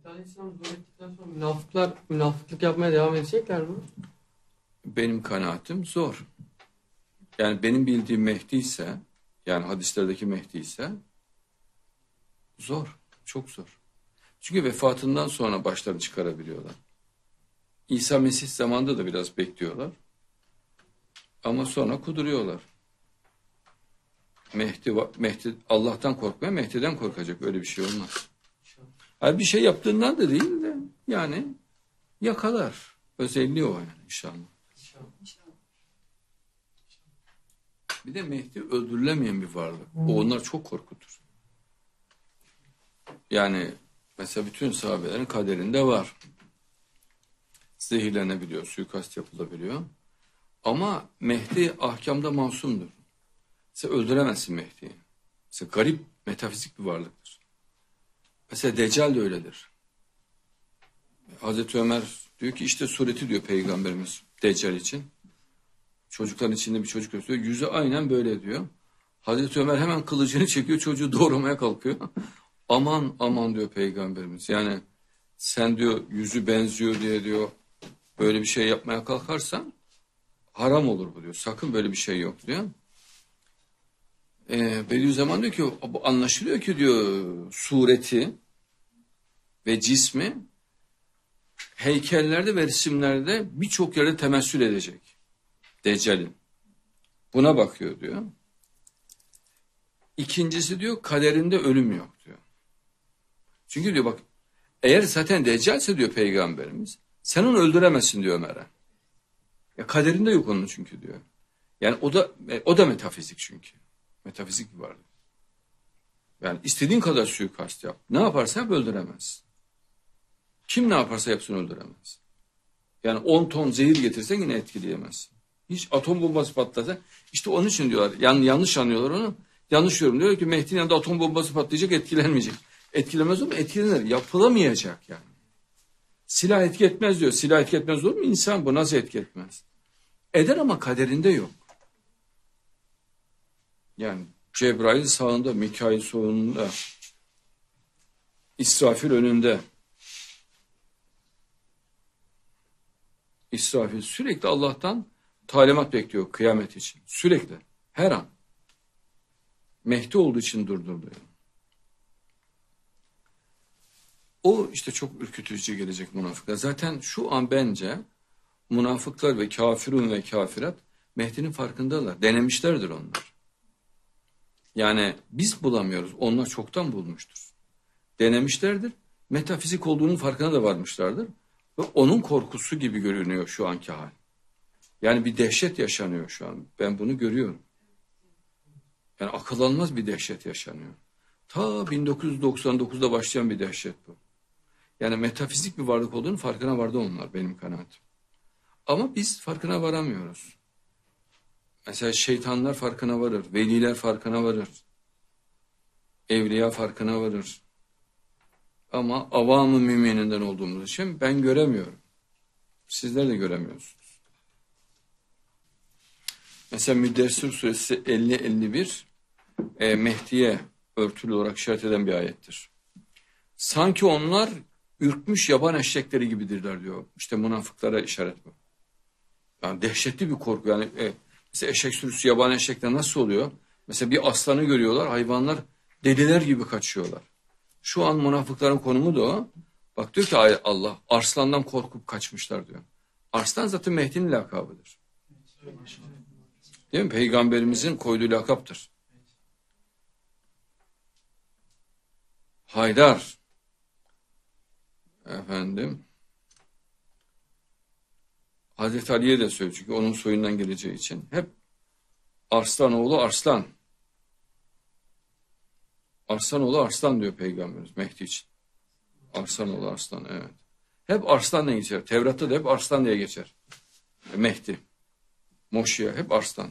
Aleyhisselam zuhur ettikten sonra münafıklar münafıklık yapmaya devam edecekler mi? Benim kanaatim zor. Yani benim bildiğim Mehdi ise, yani hadislerdeki Mehdi ise zor, çok zor. Çünkü vefatından sonra başlarını çıkarabiliyorlar. İsa Mesih zamanında da biraz bekliyorlar. Ama sonra kuduruyorlar. Mehdi Allah'tan korkmaya, Mehdi'den korkacak. Öyle bir şey olmaz. Yani bir şey yaptığından da değil de yani yakalar. Özelliği o yani inşallah. Bir de Mehdi öldürülemeyen bir varlık. O onlar çok korkutur. Yani mesela bütün sahabelerin kaderinde var. Zehirlenebiliyor, suikast yapılabiliyor. Ama Mehdi ahkamda masumdur. Sen öldüremezsin Mehdi'yi. Mesela garip, metafizik bir varlıktır. Mesela Deccal de öyledir. Hazreti Ömer diyor ki işte sureti diyor Peygamberimiz Deccal için. Çocukların içinde bir çocuk gösteriyor. Yüzü aynen böyle diyor. Hazreti Ömer hemen kılıcını çekiyor, çocuğu doğramaya kalkıyor. Aman aman diyor Peygamberimiz. Yani sen diyor yüzü benziyor diye diyor böyle bir şey yapmaya kalkarsan haram olur bu diyor. Sakın böyle bir şey yok diyor. Bediüzzaman diyor ki anlaşılıyor ki diyor sureti ve cismi heykellerde ve resimlerde birçok yerde temessül edecek. Deccal'in. Buna bakıyor diyor. İkincisi diyor kaderinde ölüm yok diyor. Çünkü diyor bak eğer zaten Deccal'se diyor Peygamberimiz sen onu öldüremezsin diyor Ömer'e. Ya kaderinde yok onun çünkü diyor. Yani o da metafizik çünkü. Metafizik bir varlık. Yani istediğin kadar suikast yap. Ne yaparsa yap öldüremez. Kim ne yaparsa yapsın öldüremez. Yani 10 ton zehir getirsen yine etkileyemezsin. Hiç atom bombası patlasa işte onun için diyorlar. Yanlış anlıyorlar onu. Yanlış yorum diyor ki Mehdi'nin yanında atom bombası patlayacak etkilenmeyecek. Etkilemez ama etkilenir. Yapılamayacak yani. Silah etki etmez diyor. Silah etki etmez olur mu? İnsan bu nasıl etki etmez? Eder ama kaderinde yok. Yani Cebrail sağında, Mikail solunda, İsrafil önünde. İsrafil sürekli Allah'tan talimat bekliyor kıyamet için. Sürekli. Her an. Mehdi olduğu için durduruluyor. O işte çok ürkütücü gelecek münafıklar. Zaten şu an bence münafıklar ve kafirun ve kafirat Mehdi'nin farkındalar. Denemişlerdir onlar. Yani biz bulamıyoruz. Onlar çoktan bulmuştur. Denemişlerdir. Metafizik olduğunun farkına da varmışlardır. Ve onun korkusu gibi görünüyor şu anki hal. Yani bir dehşet yaşanıyor şu an. Ben bunu görüyorum. Yani akıl almaz bir dehşet yaşanıyor. Ta 1999'da başlayan bir dehşet bu. Yani metafizik bir varlık olduğunun farkına vardı onlar benim kanaatim. Ama biz farkına varamıyoruz. Mesela şeytanlar farkına varır, veliler farkına varır, evliya farkına varır. Ama avam-ı mümininden olduğumuz için ben göremiyorum. Sizler de göremiyorsunuz. Mesela Müddessir suresi 50-51 Mehdi'ye örtülü olarak işaret eden bir ayettir. Sanki onlar ürkmüş yaban eşekleri gibidirler diyor. İşte münafıklara işaret bu. Yani dehşetli bir korku. Yani mesela eşek sürüsü yaban eşekler nasıl oluyor? Mesela bir aslanı görüyorlar, hayvanlar deliler gibi kaçıyorlar. Şu an münafıkların konumu da o. Bak diyor ki Allah, arslandan korkup kaçmışlar diyor. Arslan zaten Mehdi'nin lakabıdır. Değil mi? Peygamberimizin koyduğu lakaptır. Haydar. Efendim. Hazreti Ali'ye de söylüyor çünkü onun soyundan geleceği için. Hep Arslan oğlu Arslan. Arslan oğlu Arslan diyor Peygamberimiz Mehdi için. Arslan oğlu Arslan evet. Hep Arslan diye geçer. Tevrat'ta da hep Arslan diye geçer. Mehdi. Moşya hep Arslan.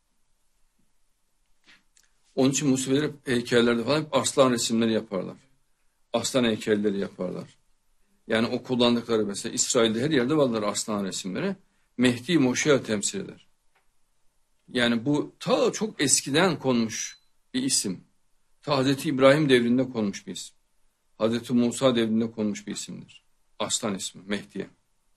Onun için Museviler heykellerde falan hep Arslan resimleri yaparlar. Aslan heykelleri yaparlar. Yani o kullandıkları mesela İsrail'de her yerde varlar aslan resimleri. Mehdi Moşya temsil eder. Yani bu ta çok eskiden konmuş bir isim. Ta Hazreti İbrahim devrinde konmuş bir isim. Hazreti Musa devrinde konmuş bir isimdir. Aslan ismi, Mehdi'ye.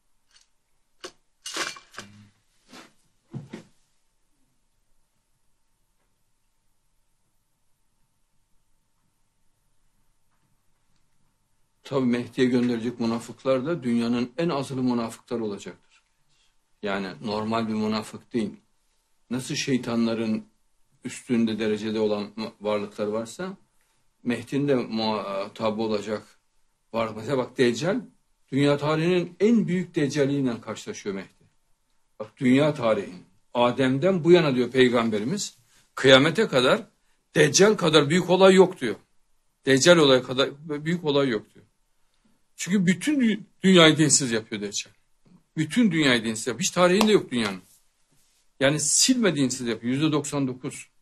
Tabii Mehdi'ye gönderecek münafıklar da dünyanın en azılı münafıklar olacaktır. Yani normal bir münafık değil. Nasıl şeytanların üstünde derecede olan varlıklar varsa Mehdi'nin de muhatabı olacak var. Mesela bak Deccal, dünya tarihinin en büyük deccaliyle karşılaşıyor Mehdi. Bak dünya tarihin, Adem'den bu yana diyor Peygamberimiz, kıyamete kadar Deccal kadar büyük olay yok diyor. Deccal olay kadar büyük olay yok diyor. Çünkü bütün dünyayı dinsiz yapıyor Deccal. Bütün dünyayı dinsiz yapıyor. Hiç tarihinde yok dünyanın. Yani silme dinsiz yapıyor. %99.